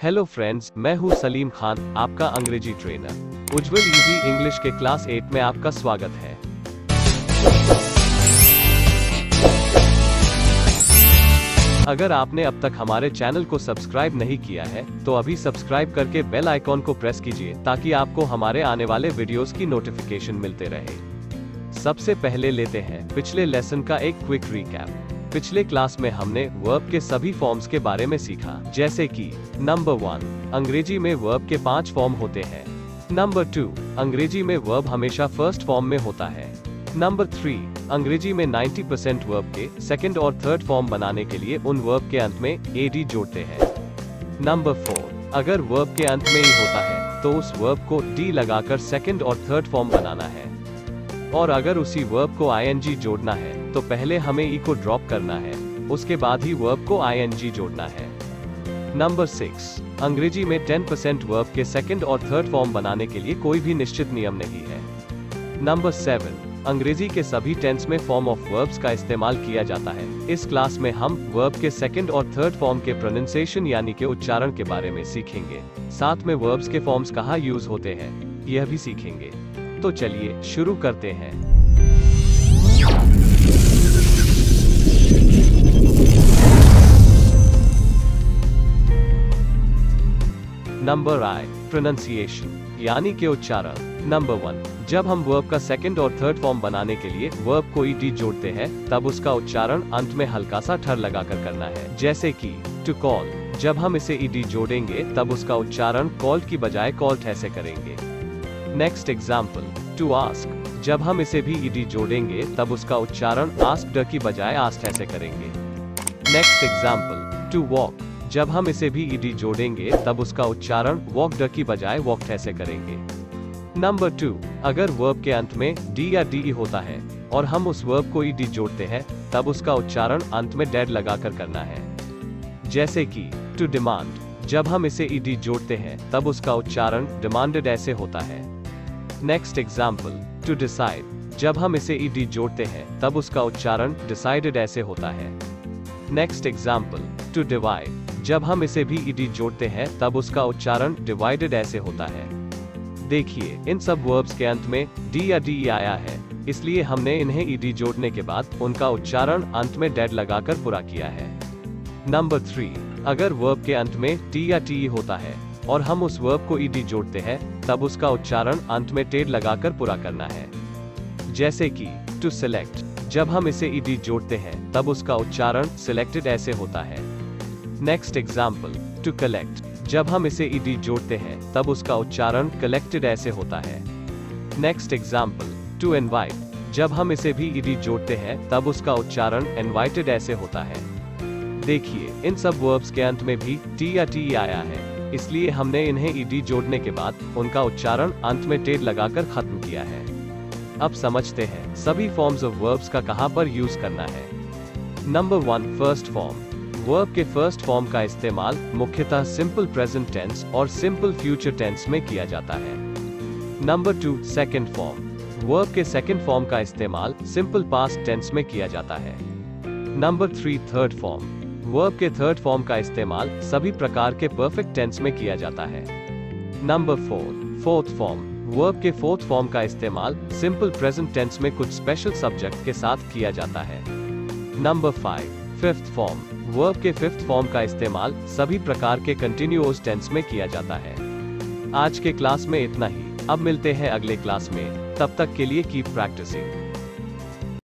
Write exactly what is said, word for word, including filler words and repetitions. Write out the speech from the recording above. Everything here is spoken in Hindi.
हेलो फ्रेंड्स, मैं हूं सलीम खान, आपका अंग्रेजी ट्रेनर। उज्जवल इजी इंग्लिश के क्लास एट में आपका स्वागत है। अगर आपने अब तक हमारे चैनल को सब्सक्राइब नहीं किया है तो अभी सब्सक्राइब करके बेल आइकॉन को प्रेस कीजिए ताकि आपको हमारे आने वाले वीडियोस की नोटिफिकेशन मिलते रहे। सबसे पहले लेते हैं पिछले लेसन का एक क्विक रिकैप। पिछले क्लास में हमने वर्ब के सभी फॉर्म्स के बारे में सीखा, जैसे कि नंबर वन, अंग्रेजी में वर्ब के पांच फॉर्म होते हैं। नंबर टू, अंग्रेजी में वर्ब हमेशा फर्स्ट फॉर्म में होता है। नंबर थ्री, अंग्रेजी में नब्बे परसेंट वर्ब के सेकंड और थर्ड फॉर्म बनाने के लिए उन वर्ब के अंत में एडी जोड़ते हैं। नंबर फोर, अगर वर्ब के अंत में ई होता है तो उस वर्ब को डी लगाकर सेकंड और थर्ड फॉर्म बनाना है, और अगर उसी वर्ब को आईएनजी जोड़ना है तो पहले हमें ई को ड्रॉप करना है, उसके बाद ही वर्ब को आईएनजी जोड़ना है। नंबर सिक्स, अंग्रेजी में टेन परसेंट वर्ब के सेकंड और थर्ड फॉर्म बनाने के लिए कोई भी निश्चित नियम नहीं है। नंबर सेवन, अंग्रेजी के सभी टेंस में फॉर्म ऑफ वर्ब्स का इस्तेमाल किया जाता है। इस क्लास में हम वर्ब के सेकंड और थर्ड फॉर्म के प्रोनाउंसिएशन यानी के उच्चारण के बारे में सीखेंगे। साथ में वर्ब्स के फॉर्म्स कहाँ यूज होते हैं यह भी सीखेंगे। तो चलिए शुरू करते हैं। नंबर आई, प्रोनाउंसिएशन यानी के उच्चारण। नंबर वन, जब हम वर्ब का सेकंड और थर्ड फॉर्म बनाने के लिए वर्ब को ईडी जोड़ते हैं तब उसका उच्चारण अंत में हल्का सा ठर लगाकर करना है, जैसे कि टू कॉल। जब हम इसे ईडी जोड़ेंगे तब उसका उच्चारण कॉल्ड की बजाय कॉल्ड ऐसे करेंगे। Next example, to ask. जब हम इसे भी ईडी जोड़ेंगे तब उसका उच्चारण आस्क्ड की बजाय आस्क्ड ऐसे करेंगे। Next example, to walk. जब हम इसे भी ईडी जोड़ेंगे तब उसका उच्चारण वॉक्ड की बजाय वॉक्ड ऐसे करेंगे। नंबर टू, अगर वर्ब के अंत में डी या डी होता है और हम उस वर्ब को ईडी जोड़ते हैं तब उसका उच्चारण अंत में डेड लगाकर करना है, जैसे कि टू डिमांड। जब हम इसे ईडी जोड़ते हैं तब उसका उच्चारण डिमांडेड ऐसे होता है। Next example, to decide. जब हम इसे ईडी जोड़ते हैं तब उसका उच्चारण डिसाइडेड ऐसे होता है। Next example, to divide. जब हम इसे भी ईडी जोड़ते हैं तब उसका उच्चारण डिवाइडेड ऐसे होता है। देखिए, इन सब वर्ब्स के अंत में डी या डी आया है, इसलिए हमने इन्हें ईडी जोड़ने के बाद उनका उच्चारण अंत में डेड लगाकर पूरा किया है। नंबर थ्री, अगर वर्ब के अंत में टी या टी होता है और हम उस वर्ब को ईडी जोड़ते हैं तब उसका उच्चारण अंत में टेड लगाकर पूरा करना है, जैसे कि टू सिलेक्ट। जब हम इसे ईडी जोड़ते हैं तब उसका उच्चारण सिलेक्टेड ऐसे होता है। Next example, to collect. जब हम इसे ईडी जोड़ते हैं तब उसका उच्चारण कलेक्टेड ऐसे होता है। Next example, to invite. जब हम इसे भी ईडी जोड़ते हैं तब उसका उच्चारण इनवाइटेड ऐसे होता है। देखिए, इन सब वर्ब्स के अंत में भी टी या टी आया है, इसलिए हमने इन्हें ईडी जोड़ने के बाद उनका उच्चारण अंत में टेड लगाकर खत्म किया है। अब समझते हैं सभी फॉर्म्स ऑफ वर्ब्स का कहां पर यूज करना है। Number one, first form. Verb के फर्स्ट फॉर्म का इस्तेमाल मुख्यतः सिंपल प्रेजेंट टेंस और सिंपल फ्यूचर टेंस में किया जाता है। Number two, second form. Verb के सेकंड फॉर्म का इस्तेमाल सिंपल पास्ट टेंस में किया जाता है। Number three, third form. Verb के थर्ड फॉर्म का इस्तेमाल सभी प्रकार के परफेक्ट टेंस में किया जाता है। Number four, fourth form. Verb के फोर्थ फॉर्म का इस्तेमाल सिंपल प्रेजेंट टेंस में कुछ स्पेशल सब्जेक्ट के साथ किया जाता है। Number five, fifth form. Verb के फिफ्थ फॉर्म का इस्तेमाल सभी प्रकार के कंटिन्यूअस टेंस में किया जाता है। आज के क्लास में इतना ही। अब मिलते हैं अगले क्लास में, तब तक के लिए कीप प्रैक्टिसिंग।